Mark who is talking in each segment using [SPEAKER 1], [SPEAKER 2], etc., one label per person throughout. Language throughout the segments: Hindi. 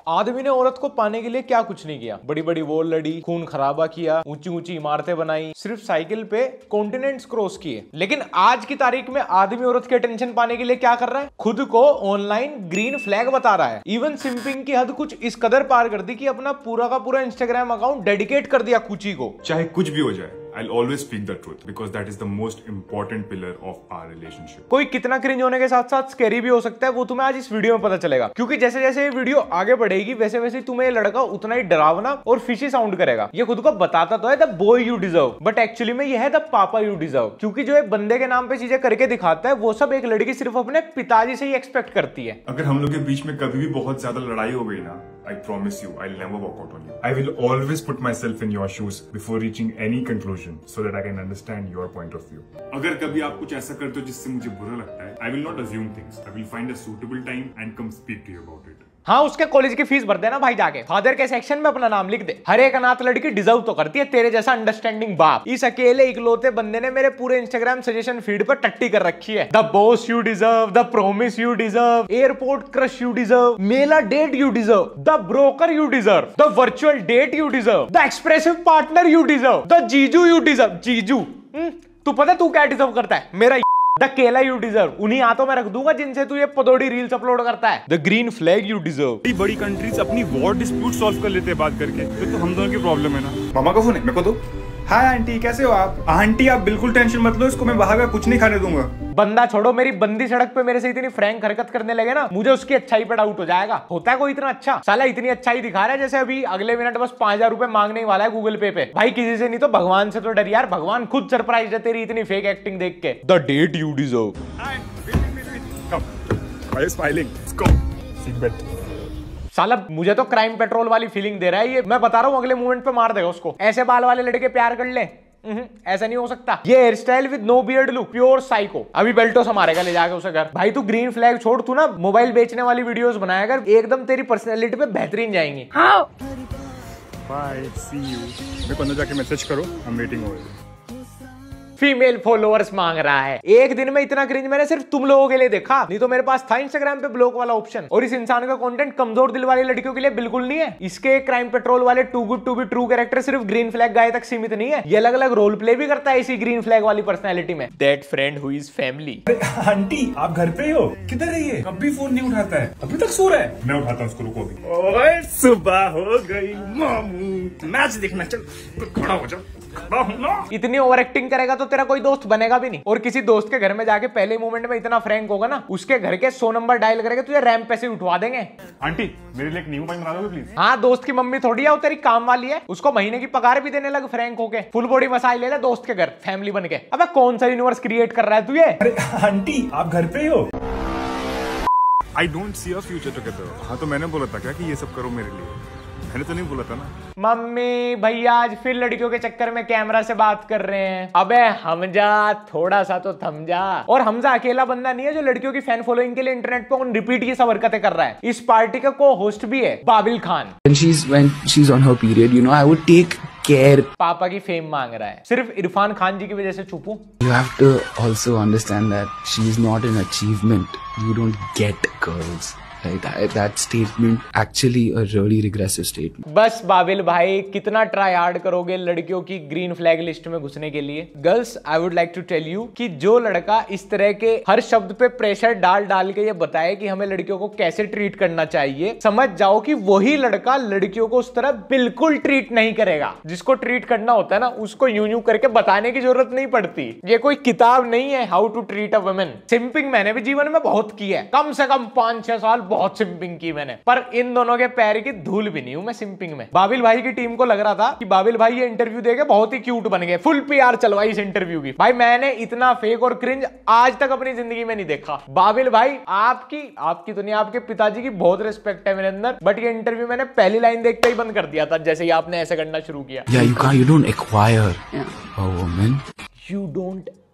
[SPEAKER 1] आदमी ने औरत को पाने के लिए क्या कुछ नहीं किया। बड़ी बड़ी वॉर लड़ी, खून खराबा किया, ऊंची ऊंची इमारतें बनाई, सिर्फ साइकिल पे कॉन्टिनेंट्स क्रॉस किए। लेकिन आज की तारीख में आदमी औरत के अटेंशन पाने के लिए क्या कर रहा है? खुद को ऑनलाइन ग्रीन फ्लैग बता रहा है। इवन सिंपिंग की हद कुछ इस कदर पार कर दी कि अपना पूरा का पूरा इंस्टाग्राम अकाउंट डेडिकेट कर दिया कुची को।
[SPEAKER 2] चाहे कुछ भी हो जाए, I'll always speak the truth because that is the most important pillar of our relationship.
[SPEAKER 1] कोई कितना क्रिंज होने के साथ साथ स्कैरी भी हो सकता है, वो तुम्हें आज इस वीडियो में पता चलेगा। क्योंकि जैसे जैसे ये वीडियो आगे बढ़ेगी वैसे वैसे तुम्हें ये लड़का उतना ही डरावना और फिशी साउंड करेगा। ये खुद को बताता तो है the boy you deserve, but actually में ये है द पापा यू डिजर्व। क्योंकि जो एक बंदे के नाम पे चीजें करके दिखाता है वो सब एक लड़की सिर्फ अपने पिताजी से ही एक्सपेक्ट करती है।
[SPEAKER 2] अगर हम लोग के बीच में कभी भी बहुत ज्यादा लड़ाई हो गई ना, I promise you, I'll never walk out on you. I will always put myself in your shoes before reaching any conclusion so that I can understand your point of view. अगर कभी आप कुछ ऐसा करते हो जिससे मुझे बुरा लगता है, I will not assume things. I will find a suitable time and come speak to you about it.
[SPEAKER 1] हाँ, उसके कॉलेज की फीस भर देना भाई जाके, फादर के सेक्शन में अपना नाम लिख दे। हर एक अनाथ लड़की डिजर्व तो करती है तेरे जैसा अंडरस्टैंडिंग बाप। इस अकेले इकलौते बंदे ने मेरे पूरे इंस्टाग्राम सजेशन फीड पर टट्टी कर रखी है। The boss you deserve, the promise you deserve, airport crush you deserve, मेला date you deserve, the broker you deserve, the virtual date you deserve, the expressive partner you deserve, the jiju you deserve. जीजू तू पता तू क्या डिजर्व करता है? मेरा द केला यू डिजर्व, उन्हीं हाथों में रख दूंगा जिनसे तू ये पदोड़ी रील्स अपलोड करता है। The green flag you deserve.
[SPEAKER 2] बड़ी कंट्रीज अपनी वॉर डिस्प्यूट सॉल्व कर लेते हैं बात करके, तो हम दोनों की प्रॉब्लम है ना। मामा का फोन है, मेरे को दो। हाय आंटी, कैसे हो आप? आंटी आप बिल्कुल टेंशन मत लो, इसको मैं बाहर का कुछ नहीं खाने दूंगा।
[SPEAKER 1] बंदा छोड़ो, मेरी बंदी सड़क पे मेरे से इतनी फ्रैंक हरकत करने लगे ना, मुझे उसकी अच्छाई पे डाउट हो जाएगा। होता है कोई इतना अच्छा? साला इतनी अच्छाई दिखा रहा है जैसे अभी अगले मिनट बस 5000 रुपए मांगने ही वाला है गूगल पे पे। भाई किसी से नहीं तो भगवान से तो डर यार, भगवान खुद सरप्राइज है तेरी इतनी फेक एक्टिंग देख के। The date you deserve. साला मुझे तो क्राइम पेट्रोल वाली फीलिंग दे रहा है ये। मैं बता रहा हूँ अगले मोमेंट पे मार देगा उसको। ऐसे बाल वाले लड़के प्यार कर ले, ऐसा नहीं हो सकता। ये hair style with no beard look, pure psycho. अभी बेल्टो से मारेगा ले जाके उसे घर। भाई तू ग्रीन फ्लैग छोड़, तू ना मोबाइल बेचने वाली वीडियोस बनाया कर, एकदम तेरी पर्सनैलिटी पे बेहतरीन जाएंगी।
[SPEAKER 2] Bye, see you. मेरे को अंदर जाके मैसेज करो, I am waiting over.
[SPEAKER 1] Female followers मांग रहा है। एक दिन में इतना क्रिंज मैंने सिर्फ तुम लोगों के लिए देखा, नहीं तो मेरे पास था इंस्टाग्राम पे ब्लॉक वाला ऑप्शन। और इस इंसान का कंटेंट कमजोर दिल वाली लड़कियों के लिए बिल्कुल नहीं है। इसके क्राइम पेट्रोल वाले too good to be true character सिर्फ ग्रीन फ्लैग गाय तक सीमित नहीं है, ये अलग अलग रोल प्ले भी करता है इसी ग्रीन फ्लैग वाली पर्सनैलिटी में। That friend who is family.
[SPEAKER 2] Aunty आप घर पे हो? किधर है ये? कभी फोन नहीं उठाता है, अभी तक सो रहा है। मैं उठाता हूँ उसको, रुको अभी। ओए सुबह हो गई मामू, मैच देखना, चल खड़ा हो जा।
[SPEAKER 1] इतनी ओवर एक्टिंग करेगा तो तेरा कोई दोस्त बनेगा भी नहीं। और किसी दोस्त के घर में जाके पहले मोमेंट में इतना फ्रैंक होगा ना, उसके घर के 100 नंबर डायल करेगा, तुझे रैंप पे से उठवा देंगे।
[SPEAKER 2] आंटी मेरे लिए एक नींबू पानी बना दोगे प्लीज?
[SPEAKER 1] हाँ, दोस्त की मम्मी थोड़ी है वो, तेरी काम वाली है। उसको महीने की पगार भी देने लग फ्रैंक होके। फुल बॉडी मसाज ले ले दोस्त के घर फैमिली बन के। अबे कौन सा यूनिवर्स क्रिएट कर रहा है तू ये?
[SPEAKER 2] अरे आंटी आप घर पे हो? I don't see a future together. हाँ तो मैंने बोला था क्या कि ये सब करो मेरे लिए? मैंने तो नहीं बोला था ना।
[SPEAKER 1] मम्मी भैया आज फिर लड़कियों के चक्कर में कैमरा से बात कर रहे हैं। अबे हमजा, थोड़ा सा तो थम जा। और हमजा अकेला बंदा नहीं है जो लड़कियों की फैन फॉलोइंग के लिए इंटरनेट पे रिपीट ये सब हरकतें कर रहा है। इस पार्टी का को होस्ट भी है Babil Khan.
[SPEAKER 3] When she's on her period, you know, I would take care.
[SPEAKER 1] पापा की फेम मांग रहा है, सिर्फ इरफान खान जी की वजह से चुप हूं।
[SPEAKER 3] You have to also understand that she is not an achievement. You don't get girls. Right? That statement actually a really regressive statement.
[SPEAKER 1] बस बाबिल भाई, कितना ट्राई हार्ड करोगे लड़कियों की ग्रीन फ्लैग लिस्ट में घुसने के लिए? Girls I would like to tell you कि जो लड़का इस तरह के हर शब्द पे प्रेशर डाल डाल के ये बताए कि हमें लड़कियों को कैसे ट्रीट करना चाहिए, समझ जाओ कि वही लड़का लड़कियों को उस तरह बिल्कुल ट्रीट नहीं करेगा। जिसको ट्रीट करना होता है ना, उसको यूं यूं करके बताने की जरूरत नहीं पड़ती। ये कोई किताब नहीं है how to treat a women. Simping मैंने भी जीवन में बहुत की है, कम से कम 5-6 साल बहुत सिंपिंग की मैंने, पर इन दोनों के पैर की धूल भी नहीं हूं मैं सिंपिंग में। बाबिल भाई की टीम को लग रहा था कि बाबिल भाई ये इंटरव्यू देके बहुत ही क्यूट बन गए, फुल पीआर चलवाई इस इंटरव्यू की। भाई मैंने इतना फेक और क्रिंज आज तक अपनी जिंदगी में नहीं देखा। बाबिल भाई आपकी तो नहीं, आपके पिताजी की बहुत रिस्पेक्ट है मेरे अंदर, बट ये इंटरव्यू मैंने पहली लाइन देखते ही बंद कर दिया था, जैसे ही आपने ऐसे करना शुरू किया।
[SPEAKER 3] Yeah, you don't acquire a woman.
[SPEAKER 1] You don't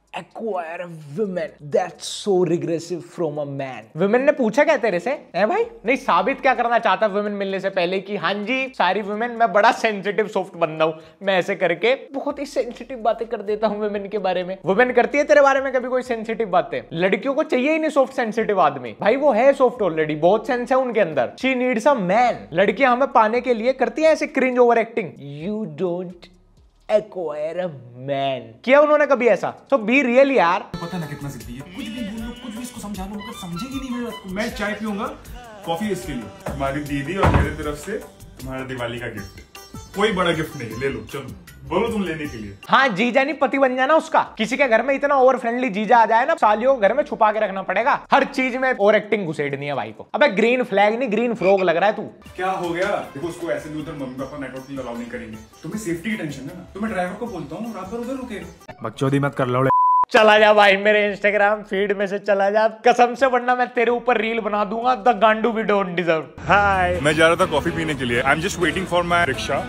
[SPEAKER 1] acquire a woman that's so regressive from a man. women ने पूछा क्या तेरे से है भाई? नहीं, साबित क्या करना चाहता women मिलने से पहले कि हाँ जी सारी women मैं बड़ा सेंसिटिव सॉफ्ट बंदा हूँ, मैं ऐसे करके बहुत ही सेंसिटिव बातें कर देता हूँ women के बारे में. women करती है तेरे बारे में कभी कोई सेंसिटिव बातें? लड़कियों को चाहिए ही नहीं सॉफ्ट सेंसिटिव आदमी, भाई वो है सॉफ्ट ऑलरेडी, बहुत सेंस है उनके अंदर. She needs a man. लड़कियां हमें पाने के लिए करती है ऐसे cringe over acting. You don't acquire a man. किया उन्होंने कभी ऐसा? So be real यार.
[SPEAKER 2] पता ना कितना जिद्दी है, कुछ भी बोलो, कुछ भी इसको समझा लो, मगर समझेगी नहीं मेरी बात को. मैं चाय पीऊंगा, कॉफी इसके लिए. तुम्हारी दीदी और मेरे तरफ से तुम्हारा दिवाली का गिफ्ट. कोई बड़ा गिफ्ट नहीं, ले लो, चलो बोलो तुम लेने के लिए.
[SPEAKER 1] हाँ, जीजा नहीं पति बन जाना उसका. किसी के घर में इतना ओवर फ्रेंडली जीजा आ जाए ना, सालियों को घर में छुपा के रखना पड़ेगा. हर चीज में ओवर एक्टिंग घुसेड़नी है भाई को. अबे ग्रीन फ्लैग नहीं, ग्रीन फ्रॉग लग रहा है तू.
[SPEAKER 2] क्या हो गया? देखो उसको ऐसे भी उधर मम्मी पापा नेटवर्क अलाउ नहीं करेंगे. तुम्हें सेफ्टी की टेंशन है ना, तो मैं ड्राइवर को बोलता हूँ रात भर उधर रुके. बकचोदी मत कर लो.
[SPEAKER 1] चला जा भाई मेरे इंस्टाग्राम फीड में से चला जा कसम से, वरना मैं तेरे ऊपर रील बना दूंगा. The gandu we don't deserve. Hi,
[SPEAKER 2] मैं जा रहा था कॉफी पीने के लिए. I am just waiting for my rickshaw.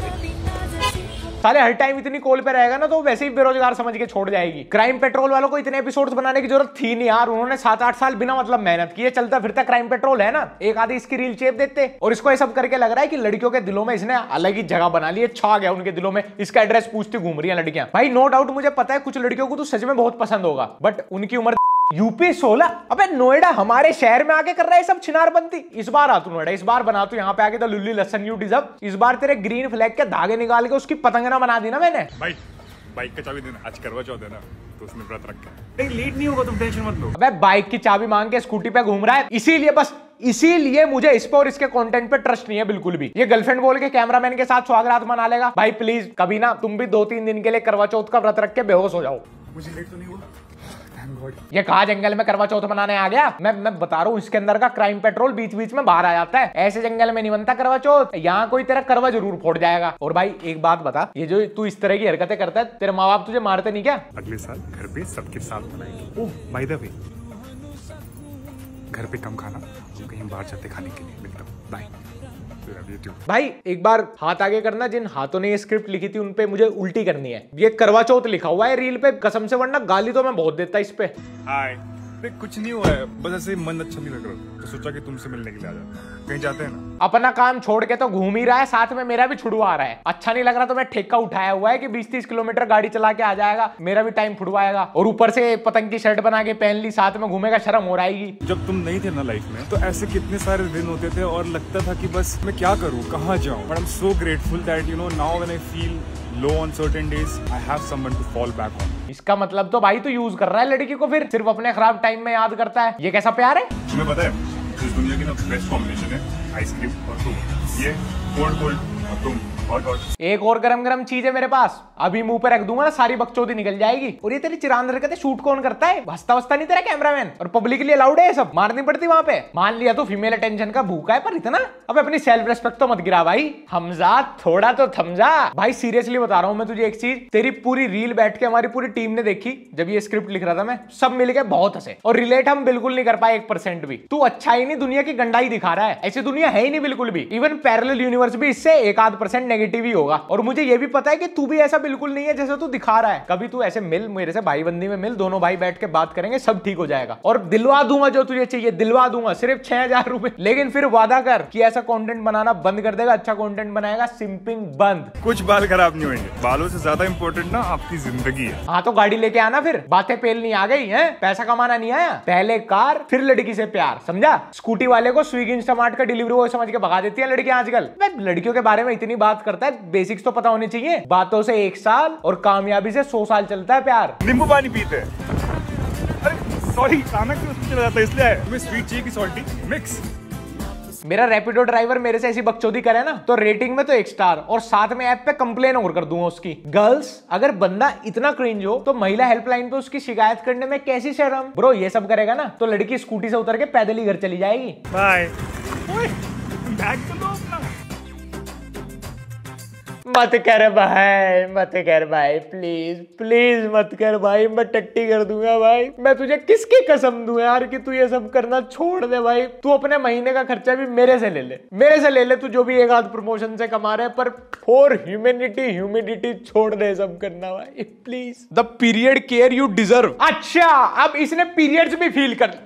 [SPEAKER 1] साले हर टाइम इतनी कॉल पे रहेगा ना तो वैसे ही बेरोजगार समझ के छोड़ जाएगी. क्राइम पेट्रोल वालों को इतने एपिसोड्स बनाने की जरूरत थी नहीं यार. उन्होंने 7-8 साल बिना मतलब मेहनत की है. चलता फिरता क्राइम पेट्रोल है ना, एक आधी इसकी रील चेप देते. और इसको ये सब करके लग रहा है कि लड़कियों के दिलों में इसने अलग ही जगह बना ली है, छा गया उनके दिलों में. इसका एड्रेस पूछती घूम रही है लड़कियां. भाई नो डाउट मुझे पता है कुछ लड़कियों को तो सच में बहुत पसंद होगा, बट उनकी उम्र यूपी 16. अबे नोएडा हमारे शहर में आके कर रहा है सब छिनारबंदी. इस बार आ तू नोएडा, इस बार बना तू यहाँ पे आके तो लुल्ली लसन यू डिजर्व. इस बार तेरे ग्रीन फ्लैग के धागे निकाल के उसकी पतंगना बना दी ना मैंने.
[SPEAKER 2] भाई बाइक का चाबी देना, आज करवा चौथ है ना, तो उसमें व्रत रखा है. नहीं लेट नहीं होगा, तुम टेंशन मत लो.
[SPEAKER 1] अबे बाइक की चाबी मांग के स्कूटी पे घूम रहा है, इसीलिए बस इसीलिए मुझे इस पर और इसके कंटेंट पे ट्रस्ट नहीं है बिल्कुल भी. ये गर्लफ्रेंड बोल के कैमरामैन के साथ स्वागत मना लेगा. भाई प्लीज कभी ना तुम भी 2-3 दिन के लिए करवा चौथ का व्रत रख के बेहोश हो जाओ.
[SPEAKER 2] मुझे लेट तो नहीं हुआ?
[SPEAKER 1] ये कहा जंगल में करवा चौथ मनाने आ गया. मैं बता रहा हूँ इसके अंदर का क्राइम पेट्रोल बीच बीच में बाहर आ जाता है. ऐसे जंगल में नहीं बनता करवा चौथ. यहाँ कोई तेरा करवा जरूर फोड़ जाएगा. और भाई एक बात बता, ये जो तू इस तरह की हरकतें करता है, तेरे माँ बाप तुझे मारते नहीं क्या?
[SPEAKER 2] अगले साल घर पे सबके साथ मनाएंगे. ओह बाय द वे, घर पे कम खाना, कहीं बाहर जाते खाने के लिए. मिलता हूँ, बाय.
[SPEAKER 1] भाई एक बार हाथ आगे करना. जिन हाथों ने ये स्क्रिप्ट लिखी थी उन पे मुझे उल्टी करनी है. ये करवा चौथ लिखा हुआ है रील पे कसम से, वरना गाली तो मैं बहुत देता इस पे.
[SPEAKER 2] हाय, कुछ नहीं हुआ है, बस ऐसे मन अच्छा नहीं लग रहा तो सोचा कि तुमसे मिलने के लिए आ जाता हूं. कहीं जाते हैं ना.
[SPEAKER 1] अपना काम छोड़ के तो घूम ही रहा है, साथ में मेरा भी छुड़वा रहा है. अच्छा नहीं लग रहा तो मैं ठेका उठाया हुआ है कि 20-30 किलोमीटर गाड़ी चला के आ जाएगा, मेरा भी टाइम छुड़वाएगा. और ऊपर से पतंग की शर्ट बना के पहन ली, साथ में घूमेगा, शर्म हो रहेगी.
[SPEAKER 2] जब तुम नहीं थे ना लाइफ में, तो ऐसे कितने सारे दिन होते थे और लगता था कि बस मैं क्या करूं, कहाँ जाऊं. But I am so grateful that you know now when I feel low on certain days, I have someone to fall back on.
[SPEAKER 1] इसका मतलब तो भाई तू यूज कर रहा है लड़की को, फिर सिर्फ अपने खराब टाइम में याद करता है. ये कैसा प्यार है?
[SPEAKER 2] तुम्हें पता है इस दुनिया की ना बेस्ट कॉम्बिनेशन है आइसक्रीम और फ्रूट. ये कोल्ड कोल्ड और तुम हॉट हॉट.
[SPEAKER 1] एक और गरम गरम चीज है मेरे पास, अभी मुंह पे रख दूंगा ना सारी बकचोदी निकल जाएगी. और ये तेरी चिरांद हरकतें शूट कौन करता है? हंसता वस्ता नहीं तेरा कैमरामैन? और पब्लिकली अलाउड है ये सब? मारनी पड़ती वहां पे. मान लिया तो फीमेल अटेंशन का भूखा है, पर इतना अब अपनी सेल्फ रेस्पेक्ट तो मत गिरा भाई. हमजा थोड़ा तो थमजा. भाई सीरियसली बता रहा हूं मैं तुझे एक चीज, तेरी पूरी रील बैठ के हमारी पूरी टीम ने देखी जब ये स्क्रिप्ट लिख रहा था मैं, सब मिलके बहुत हंसे. और रिलेट हम बिल्कुल नहीं कर पाए 1% भी. तू अच्छा ही नहीं, दुनिया की गंडाई दिखा रहा है. ऐसी दुनिया है ही नहीं बिल्कुल भी. इवन पैरेलल यूनिवर्स भी इससे 1-8% नेगेटिव ही होगा. और मुझे ये भी पता है कि तू भी ऐसा बिल्कुल नहीं है जैसे तू दिखा रहा है. कभी तू ऐसे मिल मेरे से, भाई बंदी में मिल, दोनों भाई बैठ के बात करेंगे, सब ठीक हो जाएगा. और दिलवा दूंगा जो तुझे चाहिए, दिलवा दूंगा. सिर्फ 6000 रुपए. लेकिन फिर वादा कर कि ऐसा कंटेंट बनाना बंद कर देगा, अच्छा कंटेंट बनाएगा, सिंपिंग बंद.
[SPEAKER 2] कुछ बाल खराब नहीं होंगे. बालों से ज्यादा इंपॉर्टेंट ना आपकी जिंदगी है.
[SPEAKER 1] हाँ तो गाड़ी लेके आना, फिर बातें पेलनी आ गई है, पैसा कमाना नहीं आया. पहले कार फिर लड़की से प्यार, समझा? स्कूटी वाले को स्विगी इंस्टामार्ट का डिलीवरी बॉय समझ के भगा देती है लड़कियां आजकल. लड़कियों के बारे में इतनी बात करता है, बेसिक्स तो पता होनी चाहिए. बातों से 1 साल और कामयाबी से 100 साल चलता है प्यार.
[SPEAKER 2] नींबू पानी पीते हैं. अरे सॉरी, खाना क्यों चला जाता है, इसलिए तुम्हें स्वीट चाहिए कि सॉल्टी मिक्स.
[SPEAKER 1] मेरा रैपिडो ड्राइवर मेरे से ऐसी बकचोदी करे ना तो रेटिंग में तो 1 स्टार, और साथ में ऐप पे कंप्लेन और कर दूंगा उसकी. गर्ल्स, अगर बंदा इतना क्रिंज हो तो महिला हेल्पलाइन पे उसकी शिकायत करने में कैसी शर्म. ब्रो ये सब करेगा ना तो लड़की स्कूटी से उतर के पैदल ही घर चली जाएगी.
[SPEAKER 2] बाय. बैग तो लो अपना.
[SPEAKER 1] मत कर भाई, मत कर भाई, प्लीज प्लीज मत कर भाई, मैं टट्टी कर दूंगा भाई। मैं तुझे किसकी कसम दूं यार कि तू ये सब करना छोड़ दे भाई। तू अपने महीने का खर्चा भी मेरे से ले ले, मेरे से ले ले, तू जो भी एक आध प्रमोशन से कमा रहा है, पर फॉर ह्यूमैनिटी छोड़ दे सब करना भाई please. The period care you deserve. अच्छा, अब इसने पीरियड्स भी फील कर।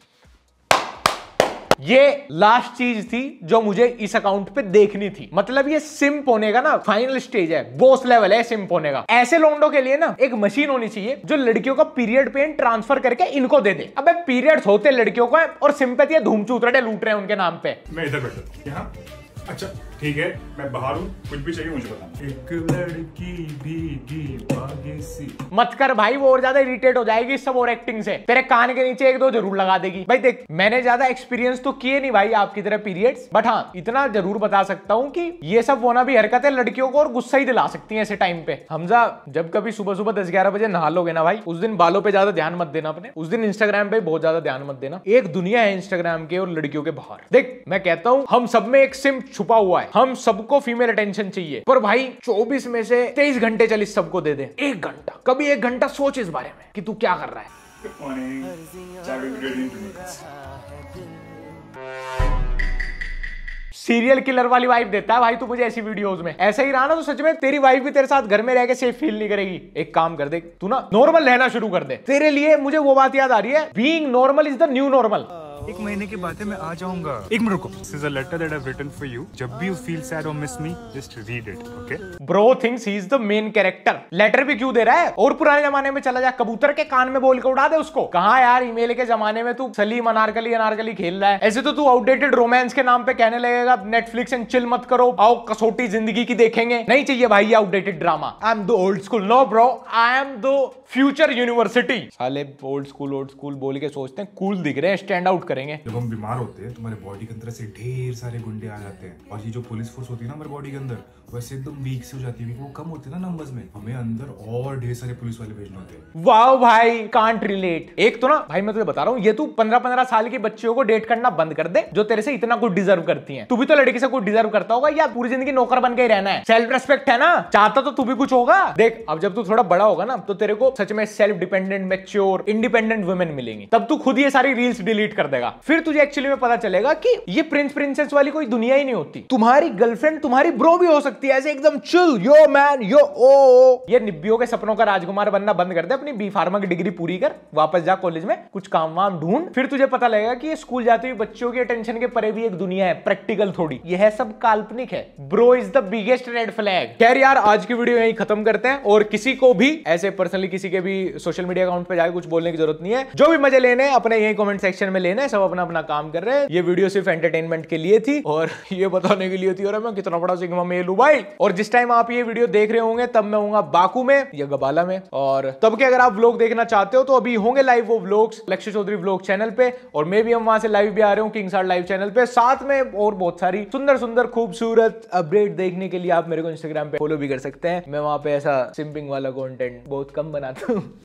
[SPEAKER 1] ये लास्ट चीज थी जो मुझे इस अकाउंट पे देखनी थी। मतलब ये सिंप होने का ना फाइनल स्टेज है, बॉस लेवल है सिंप होने का। ऐसे लोंडो के लिए ना एक मशीन होनी चाहिए जो लड़कियों का पीरियड पेन ट्रांसफर करके इनको दे दे। अबे पीरियड्स होते लड़कियों को है और सिंपैथी धूम चूतड़े लूट रहे हैं उनके नाम पे।
[SPEAKER 2] मैं इधर बैठा यहाँ। अच्छा ठीक है, मैं बाहर हूँ, कुछ भी चाहिए मुझे बताना। एक लड़की भीगी भागी सी।
[SPEAKER 1] मत कर भाई, वो और ज्यादा इरिटेट हो जाएगी सब और एक्टिंग से। तेरे कान के नीचे एक दो जरूर लगा देगी। भाई देख, मैंने ज्यादा एक्सपीरियंस तो किए नहीं भाई आपकी तरह पीरियड्स, बट हाँ इतना जरूर बता सकता हूँ कि ये सब होना भी हरकतें लड़कियों को और गुस्सा ही दिला सकती है ऐसे टाइम पे। हमजा, जब कभी सुबह सुबह 10-11 बजे नहा लोगे ना भाई, उस दिन बालों पे ज्यादा ध्यान मत देना अपने। उस दिन इंस्टाग्राम पे बहुत ज्यादा ध्यान मत देना। एक दुनिया है इंस्टाग्राम के और लड़कियों के बाहर। देख मैं कहता हूँ हम सब में एक सिम छुपा हुआ है, हम सबको फीमेल अटेंशन चाहिए, पर भाई 24 में से 23 घंटे चल इस सबको दे दे। 1 घंटा, कभी 1 घंटा सोच इस बारे में कि तू क्या कर रहा है। सीरियल किलर वाली वाइब देता है भाई तू मुझे ऐसी वीडियोस में। ऐसा ही रहा ना तो सच में तेरी वाइफ भी तेरे साथ घर में रह के सेफ फील नहीं करेगी। एक काम कर दे, तू ना नॉर्मल रहना शुरू कर दे। तेरे लिए मुझे वो बात याद आ रही है, being normal is the new normal.
[SPEAKER 2] 1 महीने की बात है, मैं आ जाऊंगा। 1 मिनट रुको। This is a letter that I've written for you. जब भी you feel sad or miss me, just read it, okay?
[SPEAKER 1] Bro thinks he is the main character. Letter भी क्यों दे रहा है? और पुराने जमाने में चला जा, कबूतर के कान में बोल के उड़ा दे उसको। कहाँ यार, ईमेल के जमाने में तू सलीम अनारकली अनारकली खेल रहा है। ऐसे तो तू आउटडेटेड रोमांस के नाम पे कहने लगेगा नेटफ्लिक्स एंड चिल मत करो, आओ कसौटी जिंदगी की देखेंगे। नहीं चाहिए भाई ये outdated drama. I am the old school. No bro, I am the future university. साले ओल्ड स्कूल बोल के सोचते हैं कूल दिख रहे हैं, स्टैंड आउट करेंगे।
[SPEAKER 2] जब हम बीमार होते हैं तुम्हारे बॉडी के अंदर से ढेर सारे गुंडे आ जाते हैं, और ये जो पुलिस फोर्स होती है ना हमारे बॉडी के अंदर, वैसे एकदम वीक से हो जाती है, वो कम होते हैं ना नंबर्स में, हमें अंदर और ढेर सारे पुलिस वाले भेजने होते हैं।
[SPEAKER 1] वाओ भाई, कांट रिलेट। एक तो ना भाई मैं तुझे बता रहा हूँ, ये तू 15-15 साल की बच्चियों को डेट करना बंद कर दे जो तेरे से इतना कुछ डिजर्व करती हैं। तू भी तो लड़की से कुछ डिजर्व करता होगा या पूरी जिंदगी नौकर बन के ही रहना है? सेल्फ रेस्पेक्ट है ना, चाहता तो तू भी कुछ होगा। देख अब जब तू थोड़ा बड़ा होगा ना तो तेरे को सच में self dependent, mature, independent women मिलेंगी। तब तू खुद ये सारी रील्स डिलीट कर देगा। फिर तुझे एक्चुअली में पता चलेगा कि ये प्रिंस प्रिंसेस वाली कोई दुनिया ही नहीं होती। तुम्हारी गर्लफ्रेंड तुम्हारी ब्रो भी हो सकती है, ऐसे एकदम चिल, यो मैन, यो ओ। ये निब्बियों के सपनों का राजकुमार बनना बंद कर दे, अपनी बी फार्मा की डिग्री पूरी कर, वापस जा कॉलेज में, कुछ काम वाम ढूंढ। फिर तुझे पता लगेगा कि ये स्कूल जाती हुई बच्चियों की अटेंशन के परे भी एक दुनिया है, प्रैक्टिकल थोड़ी। यह सब काल्पनिक है। Bro is the biggest red flag. खैर यार, आज की वीडियो यहीं खत्म करते हैं, और किसी को भी ऐसे पर्सनली किसी के भी सोशल मीडिया अकाउंट पे जाकर कुछ बोलने की जरूरत नहीं है। जो भी मजे लेने अपने यही कमेंट सेक्शन में लेने, सब अपना अपना काम कर रहे हैं। ये वीडियो सिर्फ एंटरटेनमेंट के लिए थी और ये बताने के लिए थी और मैं कितना बड़ा सिग्मा मेल हूं भाई। और जिस टाइम आप ये वीडियो देख रहे होंगे तब मैं होऊंगा बाकू में या गबाला में, और तब के अगर आप व्लॉग देखना चाहते हो तो अभी होंगे लाइव वो व्लॉग्स लक्ष्य चौधरी व्लॉग चैनल पे, और मैं भी हम वहां से लाइव भी आ रहे हूँ किंगसार लाइव चैनल पे। साथ में और बहुत सारी सुंदर सुंदर खूबसूरत अपडेट देखने के लिए आप मेरे को इंस्टाग्राम पे फॉलो भी कर सकते हैं। मैं वहां पे ऐसा सिंपिंग वाला कंटेंट बहुत कम बनाता हूँ।